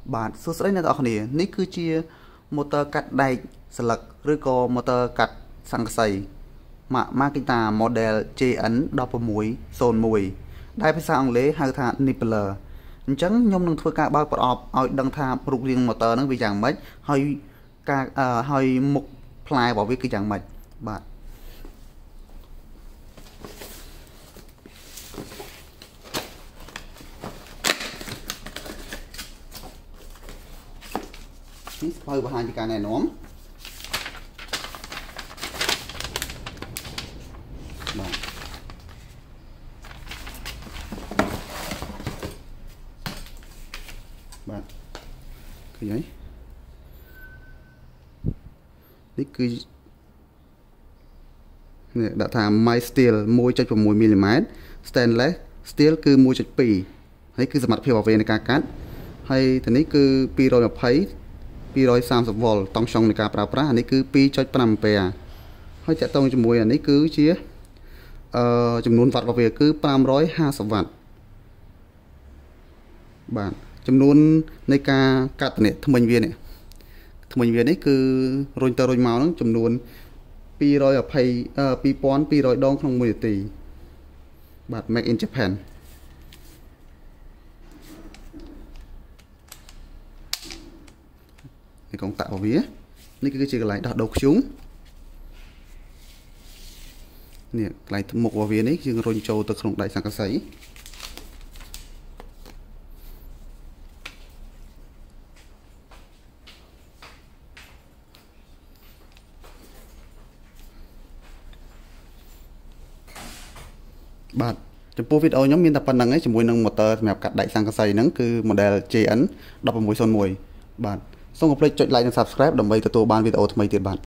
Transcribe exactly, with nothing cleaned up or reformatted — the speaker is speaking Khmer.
បាទសួស្តីអ្នកនរគ្នានេះគឺជាម៉ូទ័រកាត់ដែកស្លឹកឬក៏ម៉ូទ័រកាត់សង្កសីម៉ាក Makita model J N một sáu không một ដែលភាសាអង់គ្លេសហៅថា Nippler អញ្ចឹងខ្ញុំនឹងធ្វើការបើកប្រអប់ឲ្យដឹងថារូបរាងម៉ូទ័រហ្នឹងវាយ៉ាងម៉េចហើយការហើយមុខផ្លែរបស់វាគឺយ៉ាងម៉េចបាទនេះស្ពៅបង្ហាញពីការណែនាំបាទបាទឃើញហើយនេះគឺនេះដាក់ថា My Steel một phẩy sáu mi li mét Stainless Steel គឺ một phẩy hai ហើយគឺសមត្ថភាពរបស់វាในការកាត់ហើយទៅនេះគឺtwo twenty two thirtyវ៉ុលតង់សុងនៃការប្រើប្រាស់អានេះគឺ two point five អាំពែហើយតាក់ទងជាមួយអានេះគឺជាអឺចំនួនវ៉ាត់របស់វាគឺfive hundred fiftyវ៉ាត់បាទចំនួននៃការកាត់នេះថ្មិញវានេះថ្មិញវានេះគឺរុញទៅរុញមកហ្នឹងចំនួនtwo twenty two thousandដងក្នុងមួយនាទីបាទ Make in Japanនេះកងតាក់របស់វានេះគឺជាកន្លែងដោះដូរធ្យូងនេះកន្លែងមុខរបស់វានេះយើងរុញចូលទៅក្នុងដែកសង្កសីបាទចំពោះវីដេអូខ្ញុំមានតែប៉ុណ្្នឹងឯងជាមួយនឹងម៉ូទ័រសម្រាប់កាត់ដែកសង្កសីហ្នឹងគឺ model J N one six zero one បាទសូមកុំភ្លេចចុច like និង subscribe ដើម្បីទទួលបានវីដេអូថ្មីទៀតបាទ